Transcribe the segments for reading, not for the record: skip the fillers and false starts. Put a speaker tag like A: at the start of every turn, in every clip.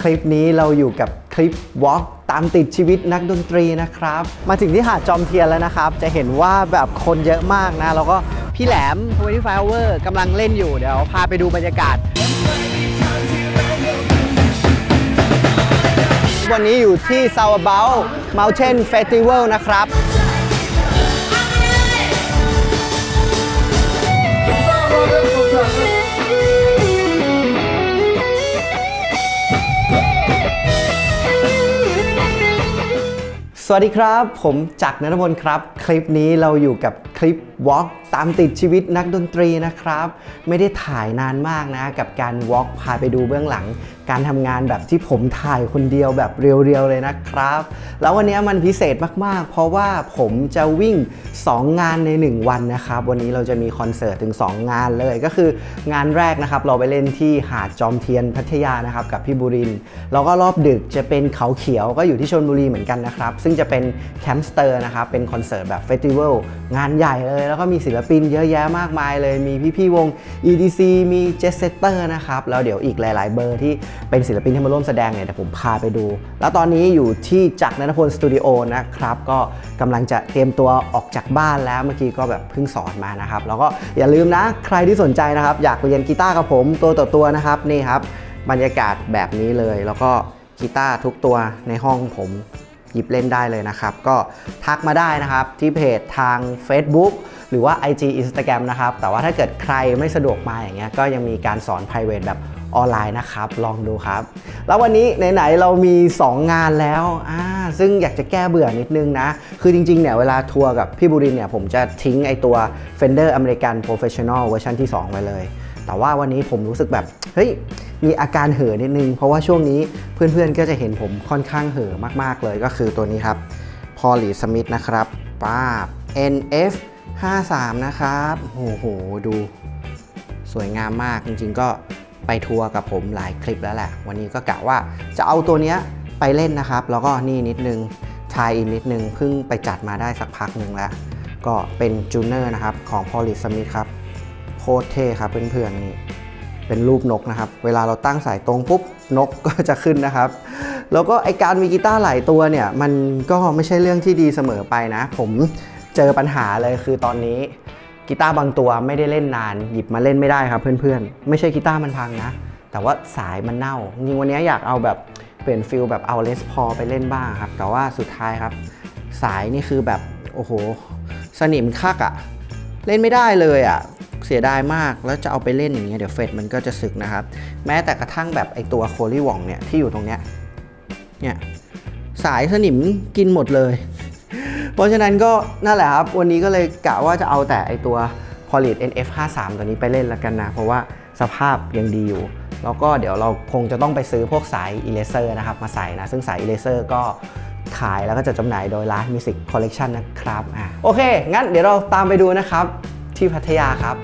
A: ลิปนี้เราอยู่กับคลิปวอล์กตามติดชีวิตนักดนตรีนะครับมาถึงที่หาดจอมเทียนแล้วนะครับจะเห็นว่าแบบคนเยอะมากนะแล้วก็พี่แหลม25 Hour กำลังเล่นอยู่เดี๋ยวพาไปดูบรรยากาศวันนี้อยู่ที่ Southbound Mountain Festival นะครับสวัสดีครับผมจักร ณัฐพลครับคลิปนี้เราอยู่กับคลิปวอล์กตามติดชีวิตนักดนตรีนะครับไม่ได้ถ่ายนานมากนะกับการวอล์กพาไปดูเบื้องหลังการทำงานแบบที่ผมถ่ายคนเดียวแบบเรียวๆเลยนะครับแล้ววันนี้มันพิเศษมากๆเพราะว่าผมจะวิ่ง2 งานใน1 วันนะครับวันนี้เราจะมีคอนเสิร์ตถึง2 งานเลยก็คืองานแรกนะครับเราไปเล่นที่หาดจอมเทียนพัทยานะครับกับพี่บุรินทร์แล้วก็รอบดึกจะเป็นเขาเขียวก็อยู่ที่ชลบุรีเหมือนกันนะครับซึ่งจะเป็นแคมป์สเตอร์นะครับเป็นคอนเสิร์ตแบบเฟสติวัลงานใหญ่เลยแล้วก็มีศิลปินเยอะแยะมากมายเลยมีพี่ๆวง EDC มีเจสเซตเตอร์นะครับแล้วเดี๋ยวอีกหลายๆเบอร์ที่เป็นศิลปินที่มาร่วมแสดงเนี่ยเดี๋ยวผมพาไปดูแล้วตอนนี้อยู่ที่จักร ณัฐพลสตูดิโอนะครับก็กำลังจะเตรียมตัวออกจากบ้านแล้วเมื่อกี้ก็แบบเพิ่งสอนมานะครับแล้วก็อย่าลืมนะใครที่สนใจนะครับอยากเรียนกีตาร์กับผมตัวต่อตัวนะครับนี่ครับบรรยากาศแบบนี้เลยแล้วก็กีตาร์ทุกตัวในห้องผมหยิบเล่นได้เลยนะครับก็ทักมาได้นะครับที่เพจทาง Facebook หรือว่า IG Instagram นะครับแต่ว่าถ้าเกิดใครไม่สะดวกมาอย่างเงี้ยก็ยังมีการสอน private แบบออนไลน์นะครับลองดูครับแล้ววันนี้ไหนๆเรามี2 งานแล้วซึ่งอยากจะแก้เบื่อนิดนึงนะคือจริงๆเนี่ยเวลาทัวร์กับพี่บุรินทร์เนี่ยผมจะทิ้งไอตัว Fender American Professional เวอร์ชันที่2ไว้เลยแต่ว่าวันนี้ผมรู้สึกแบบเฮ้ยมีอาการเห่อนิดนึงเพราะว่าช่วงนี้เพื่อนๆก็จะเห็นผมค่อนข้างเห่อมากๆเลยก็คือตัวนี้ครับ Pauley Smith นะครับป้า NF 53นะครับโอ้โหดูสวยงามมากจริงๆก็ไปทัวร์กับผมหลายคลิปแล้วแหละวันนี้ก็กะว่าจะเอาตัวนี้ไปเล่นนะครับแล้วก็นี่นิดนึงทายอินนิดนึงเพิ่งไปจัดมาได้สักพักหนึ่งแล้วก็เป็นจูเนอร์นะครับของ Pauley Smith ครับโคตรเท่ครับเพื่อนๆนี่เป็นรูปนกนะครับเวลาเราตั้งสายตรงปุ๊บนกก็จะขึ้นนะครับแล้วก็ไอการมีกีตาร์หลายตัวเนี่ยมันก็ไม่ใช่เรื่องที่ดีเสมอไปนะผมเจอปัญหาเลยคือตอนนี้กีตาร์บางตัวไม่ได้เล่นนานหยิบมาเล่นไม่ได้ครับเพื่อนๆไม่ใช่กีตาร์มันพังนะแต่ว่าสายมันเน่าจริงวันนี้อยากเอาแบบเปลี่ยนฟิลแบบเอาเลสพอไปเล่นบ้างครับแต่ว่าสุดท้ายครับสายนี่คือแบบโอ้โหสนิมคักอะเล่นไม่ได้เลยอะเสียดายมากแล้วจะเอาไปเล่นอย่างเงี้ยเดี๋ยวเฟดมันก็จะสึกนะครับแม้แต่กระทั่งแบบไอตัวโคลี่วองเนี่ยที่อยู่ตรงเนี้ยสายสนิมกินหมดเลยเพราะฉะนั้นก็นั่นแหละครับวันนี้ก็เลยกะว่าจะเอาแต่ไอตัว Pauley NF 53ตัวนี้ไปเล่นแล้วกันนะเพราะว่าสภาพยังดีอยู่แล้วก็เดี๋ยวเราคงจะต้องไปซื้อพวกสายอีเลเซอร์นะครับมาใส่นะซึ่งสายอีเลเซอร์ก็ขายแล้วก็จะจำหน่ายโดย Last Music Collection นะครับโอเคงั้นเดี๋ยวเราตามไปดูนะครับที่พัทยาครับ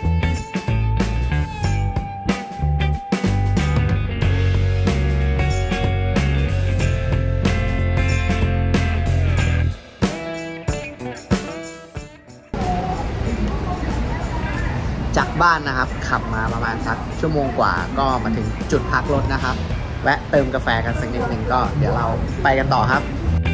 A: จากบ้านนะครับขับมาประมาณสักชั่วโมงกว่าก็มาถึงจุดพักรถนะครับแวะเติมกาแฟกันสักนิดหนึ่งก็เดี๋ยวเราไปกันต่อครับ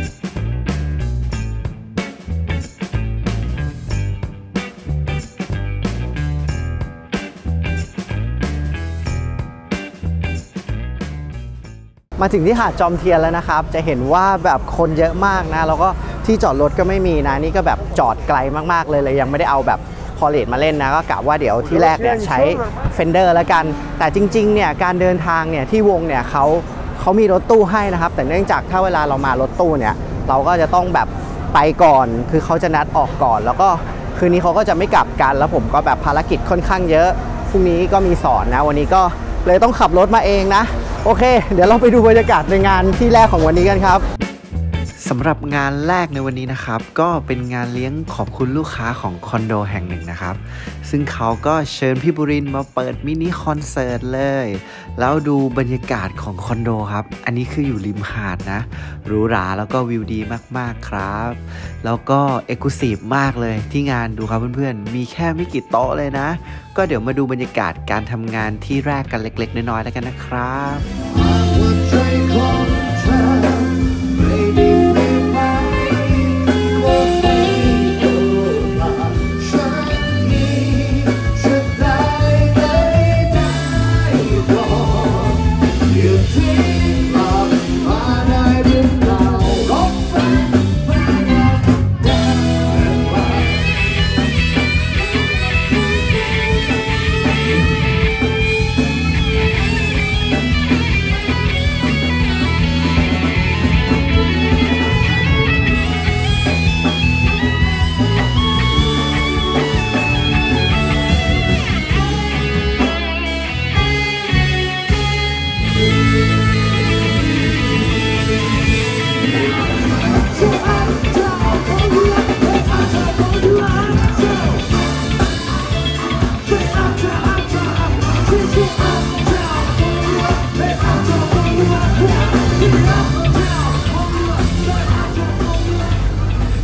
A: มาถึงที่หาดจอมเทียนแล้วนะครับจะเห็นว่าแบบคนเยอะมากนะแล้วก็ที่จอดรถก็ไม่มีนะนี่ก็แบบจอดไกลมากๆเลยยังไม่ได้เอาแบบพอเลทมาเล่นนะก็กะว่าเดี๋ยวที่แรกเนี่ยใช้ Fender แล้วกันแต่จริงๆเนี่ยการเดินทางเนี่ยที่วงเนี่ยเขามีรถตู้ให้นะครับแต่เนื่องจากถ้าเวลาเรามารถตู้เนี่ยเราก็จะต้องแบบไปก่อนคือเขาจะนัดออกก่อนแล้วก็คืนนี้เขาก็จะไม่กลับกันแล้วผมก็แบบภารกิจค่อนข้างเยอะพรุ่งนี้ก็มีสอนนะวันนี้ก็เลยต้องขับรถมาเองนะโอเคเดี๋ยวเราไปดูบรรยากาศในงานที่แรกของวันนี้กันครับสำหรับงานแรกในวันนี้นะครับก็เป็นงานเลี้ยงขอบคุณลูกค้าของคอนโดแห่งหนึ่งนะครับซึ่งเขาก็เชิญพี่บุรินทร์มาเปิดมินิคอนเสิร์ตเลยแล้วดูบรรยากาศของคอนโดครับอันนี้คืออยู่ริมหาดนะหรูหราแล้วก็วิวดีมากๆครับแล้วก็เอกลุศิฟมากเลยที่งานดูครับเพื่อนๆมีแค่ไม่กี่โต๊ะเลยนะก็เดี๋ยวมาดูบรรยากาศการทำงานที่แรกกันเล็กๆน้อยๆแล้วกันนะครับ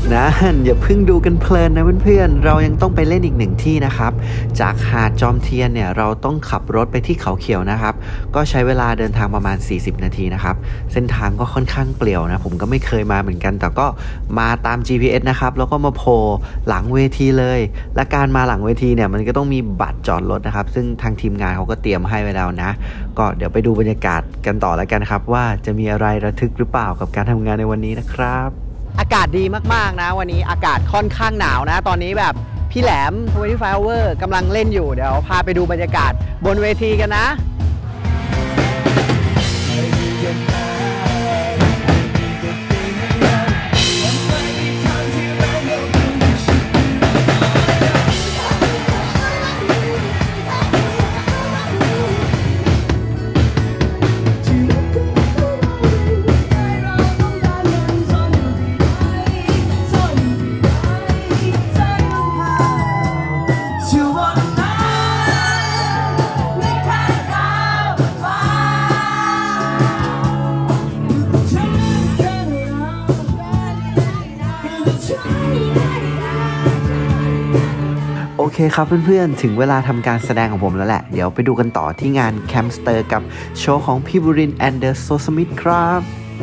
A: นะอย่าเพิ่งดูกันเพลินนะเพื่อนๆเรายังต้องไปเล่นอีกหนึ่งที่นะครับจากหาดจอมเทียนเนี่ยเราต้องขับรถไปที่เขาเขียวนะครับก็ใช้เวลาเดินทางประมาณ40นาทีนะครับเส้นทางก็ค่อนข้างเปลี่ยวนะผมก็ไม่เคยมาเหมือนกันแต่ก็มาตาม GPS นะครับแล้วก็มาโผล่หลังเวทีเลยและการมาหลังเวทีเนี่ยมันก็ต้องมีบัตรจอดรถนะครับซึ่งทางทีมงานเขาก็เตรียมให้ไว้แล้วนะก็เดี๋ยวไปดูบรรยากาศกันต่อแล้วกันครับว่าจะมีอะไรระทึกหรือเปล่ากับการทำงานในวันนี้นะครับอากาศดีมากๆนะวันนี้อากาศค่อนข้างหนาวนะตอนนี้แบบพี่แหลม25 Hour กำลังเล่นอยู่เดี๋ยวพาไปดูบรรยากาศบนเวทีกันนะโอเคครับเพื่อนๆถึงเวลาทำการแสดงของผมแล้วแหละเดี๋ยวไปดูกันต่อที่งานแคมป์สเตอร์กับโชว์ของพี่บุรินทร์แอนเดอร์โซสมิธครับ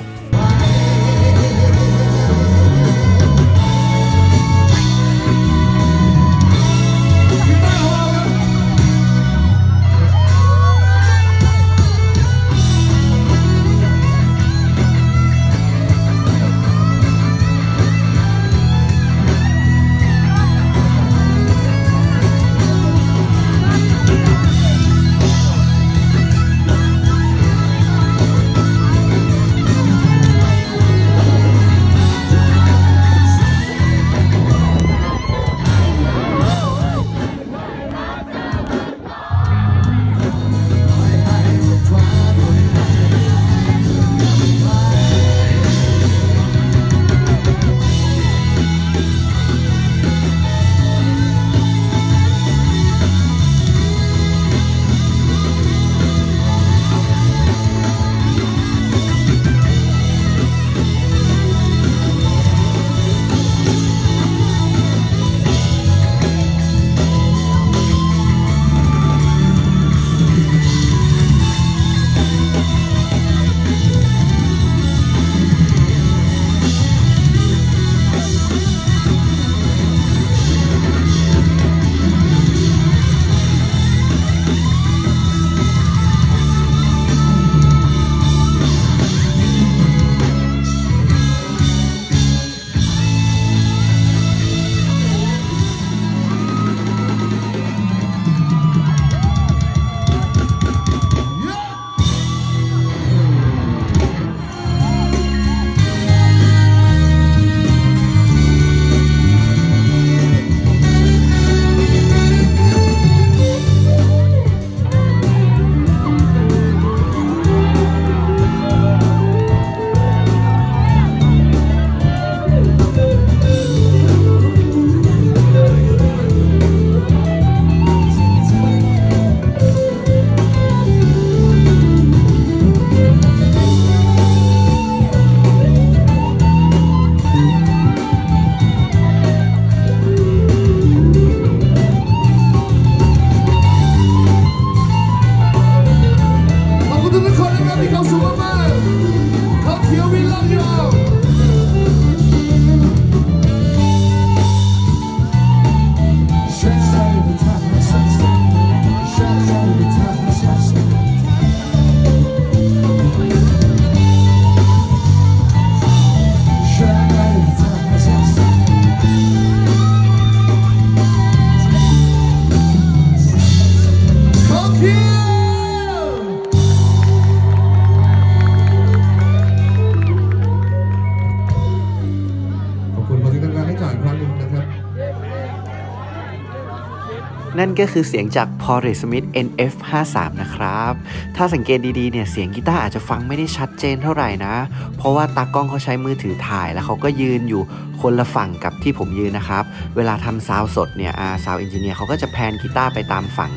A: นั่นก็คือเสียงจาก Porter Smith NF53 นะครับถ้าสังเกตดีๆเนี่ยเสียงกีตาร์อาจจะฟังไม่ได้ชัดเจนเท่าไหร่นะเพราะว่าตากล้องเขาใช้มือถือถ่ายแล้วเขาก็ยืนอยู่คนละฝั่งกับที่ผมยืนนะครับเวลาทำซาวด์สดเนี่ยซาวด์เอนจิเนียร์เขาก็จะแพนกีตาร์ไปตามฝั่ง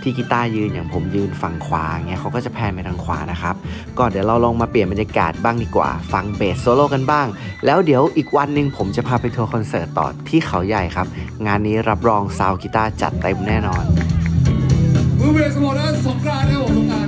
A: ที่กีตาร์ยืนอย่างผมยืนฝั่งขวาเงี้ยเขาก็จะแพนไปทางขวานะครับก็เดี๋ยวเราลองมาเปลี่ยนบรรยากาศบ้างดีกว่าฟังเบสโซโล่กันบ้างแล้วเดี๋ยวอีกวันหนึ่งผมจะพาไปทัวร์คอนเสิร์ตต่อที่เขาใหญ่ครับงานนี้รับรองซาวด์กีตาร์จัดเต็มแน่นอน
B: มือเบสหมดแล้วสงกรานต์ครับผมสงกรานต์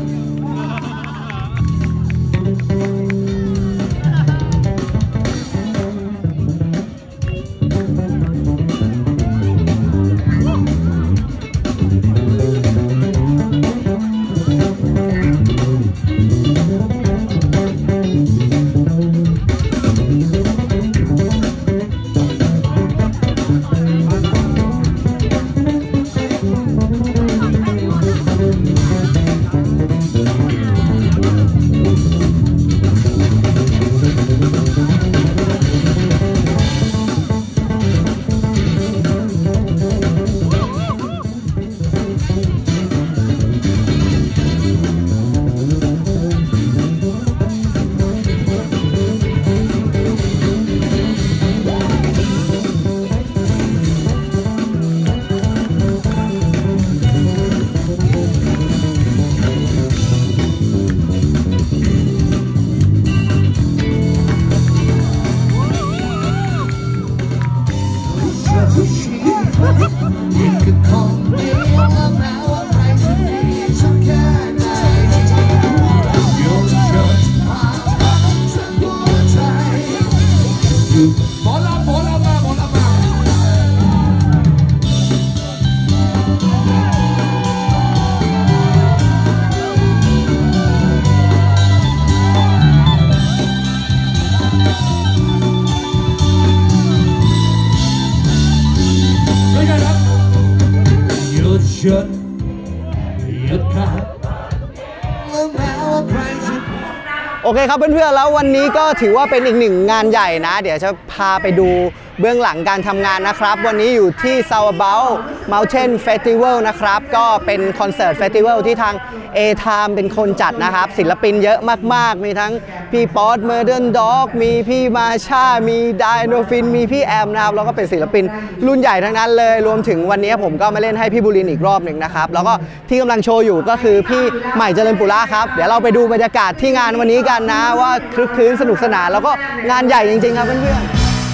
A: โอเคครับเพื่อนๆแล้ววันนี้ก็ถือว่าเป็นอีกหนึ่งงานใหญ่นะเดี๋ยวจะพาไปดูเบื้องหลังการทำงานนะครับวันนี้อยู่ที่ Southbound Mountain Festival นะครับก็เป็นคอนเสิร์ตเฟสติวัลที่ทาง A-Time เป็นคนจัดนะครับศิลปินเยอะมากๆมีทั้งพี่ป๊อต Modern Dog มีพี่มาชามีไดโนฟินมีพี่แอมนะครับแล้วก็เป็นศิลปินรุ่นใหญ่ทั้งนั้นเลยรวมถึงวันนี้ผมก็มาเล่นให้พี่บุรินทร์อีกรอบหนึ่งนะครับแล้วก็ที่กำลังโชว์อยู่ก็คือพี่ใหม่เจริญปุระครับเดี๋ยวเราไปดูบรรยากาศที่งานวันนี้กันนะว่าคลึกคลื้นสนุกสนานแล้วก็งานใหญ่จริงๆครับเพื่อนๆ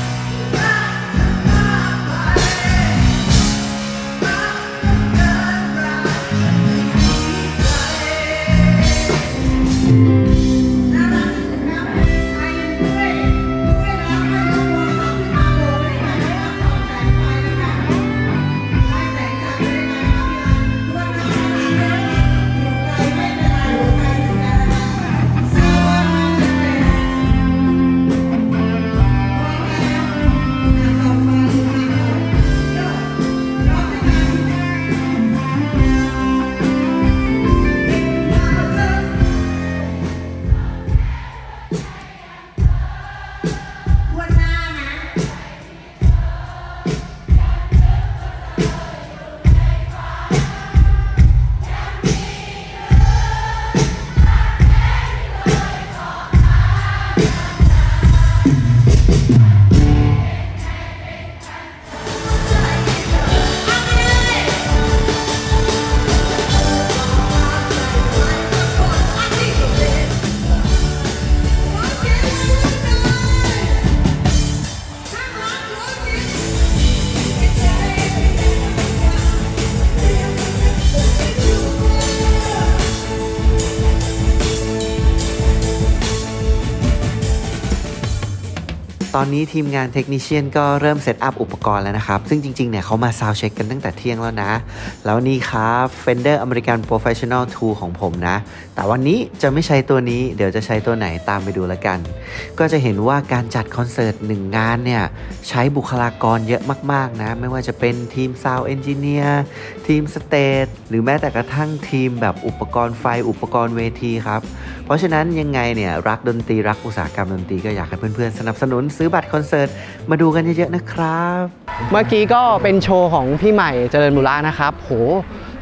A: ตอนนี้ทีมงานเทคนิเชียนก็เริ่มเซตอัพอุปกรณ์แล้วนะครับซึ่งจริงๆเนี่ยเขามาซาวด์เช็คกันตั้งแต่เที่ยงแล้วนะแล้วนี่ครับ Fender American Professional 2 ของผมนะแต่วันนี้จะไม่ใช้ตัวนี้เดี๋ยวจะใช้ตัวไหนตามไปดูแล้วกันก็จะเห็นว่าการจัดคอนเสิร์ต1งานเนี่ยใช้บุคลากรเยอะมากๆนะไม่ว่าจะเป็นทีมซาวด์เอนจิเนียร์ทีมสเตจหรือแม้แต่กระทั่งทีมแบบอุปกรณ์ไฟอุปกรณ์เวทีครับเพราะฉะนั้นยังไงเนี่ยรักดนตรีรักอุตสาหกรรมดนตรีก็อยากให้เพื่อนๆสนับสนุนซื้อบัตรคอนเสิร์ตมาดูกันเยอะๆนะครับเมื่อกี้ก็เป็นโชว์ของพี่ใหม่เจริญบุระนะครับโห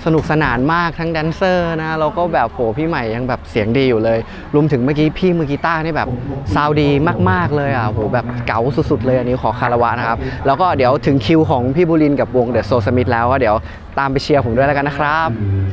A: สนุกสนานมากทั้งแดนเซอร์นะแล้วก็แบบโหพี่ใหม่ยังแบบเสียงดีอยู่เลยรวมถึงเมื่อกี้พี่มือกีตาร์นี่แบบซาวดีมากๆเลยอ่ะโหแบบเก๋าสุดๆเลยอันนี้ขอคารวะนะครับแล้วก็เดี๋ยวถึงคิวของพี่บุรินทร์กับวงเดอะโซลสมิธแล้วก็เดี๋ยวตามไปเชียร์ผมด้วยแล้วกันนะครับ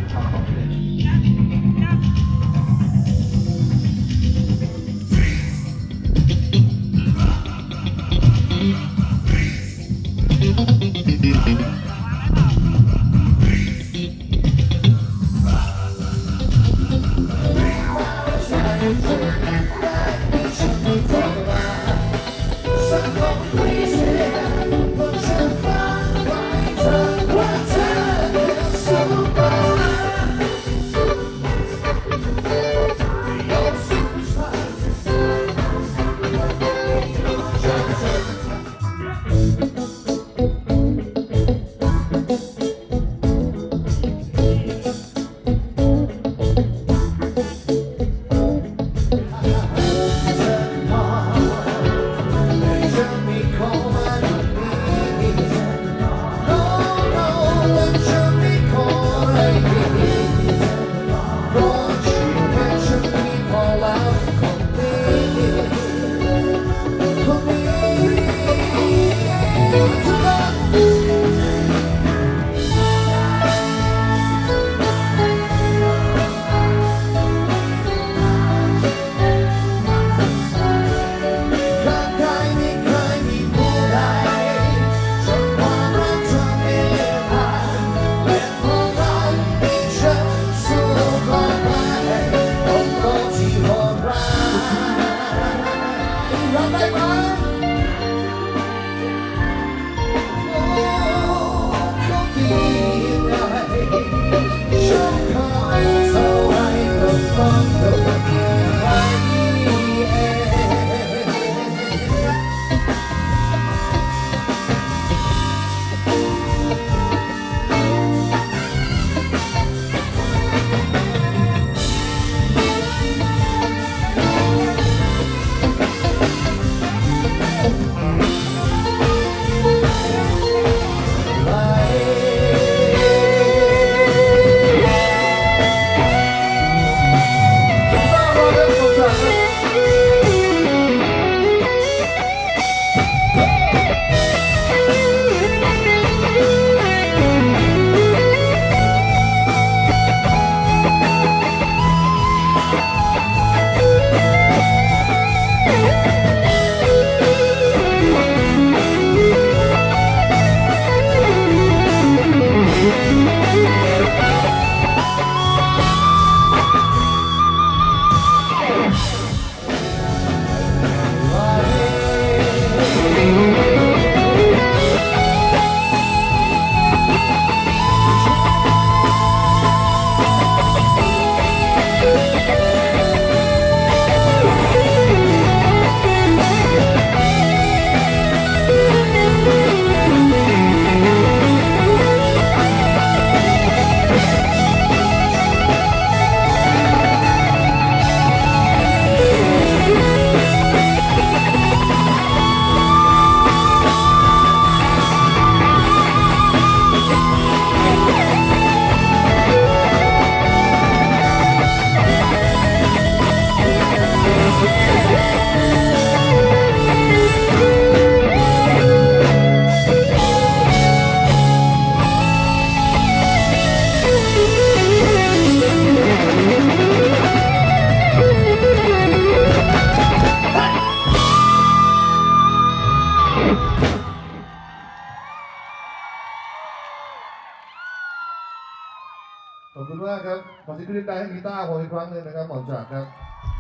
B: ขอบคุณมากครับขอที่ขึ้นได้ให้กีตาร์ผมอีกครั้งหนึ่งนะครับหมอนจากครับ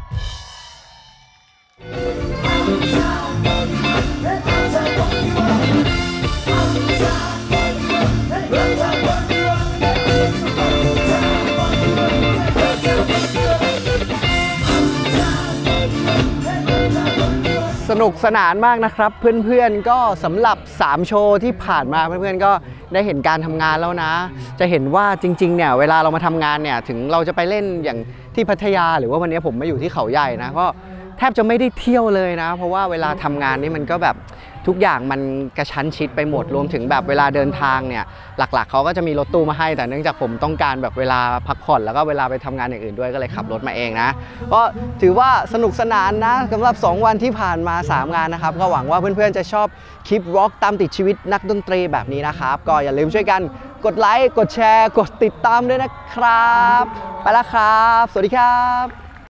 A: สนุกสนานมากนะครับเพื่อนๆก็สำหรับ3โชว์ที่ผ่านมาเพื่อนๆก็ได้เห็นการทำงานแล้วนะจะเห็นว่าจริงๆเนี่ยเวลาเรามาทำงานเนี่ยถึงเราจะไปเล่นอย่างที่พัทยาหรือว่าวันนี้ผมมาอยู่ที่เขาใหญ่นะก็แทบจะไม่ได้เที่ยวเลยนะเพราะว่าเวลาทำงานนี่มันก็แบบทุกอย่างมันกระชั้นชิดไปหมดรวมถึงแบบเวลาเดินทางเนี่ยหลักๆเขาก็จะมีรถตู้มาให้แต่เนื่องจากผมต้องการแบบเวลาพักผ่อนแล้วก็เวลาไปทำงานอย่างอื่นด้วยก็เลยขับรถมาเองนะก็ถือว่าสนุกสนานนะสำหรับ2วันที่ผ่านมา3งานนะครับก็หวังว่าเพื่อนๆจะชอบคลิปวอล์กตามติดชีวิตนักดนตรีแบบนี้นะครับก็อย่าลืมช่วยกันกดไลค์กดแชร์กดติดตามด้วยนะครับไปแล้วครับสวัสดีครับ